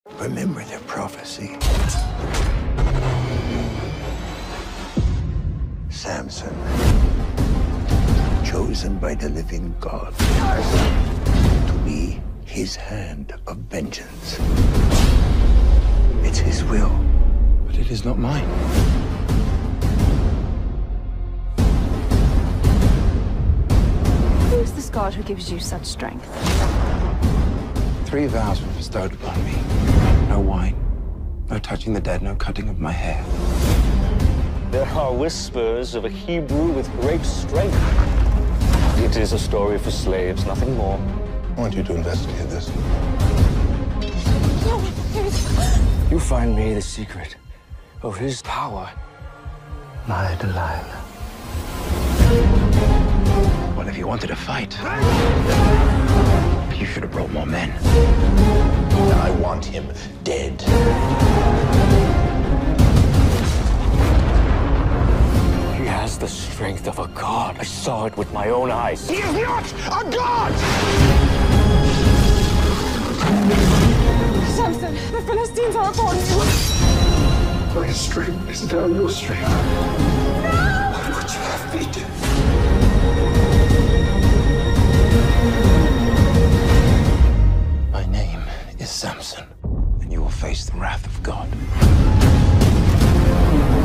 Remember the prophecy. Samson, chosen by the living God to be his hand of vengeance. It's his will, but it is not mine. Who is this God who gives you such strength? 3 vows were bestowed upon me. No wine, no touching the dead, no cutting of my hair. There are whispers of a Hebrew with great strength. It is a story for slaves, nothing more. I want you to investigate this. You find me the secret of his power. My Delilah. Well, if you wanted to fight, you should have brought more men. I want him dead. He has the strength of a god. I saw it with my own eyes. He is not a god! Samson, the Philistines are upon you. My strength is now your strength. No! What would you have me do? My name is Samson, and you will face the wrath of God.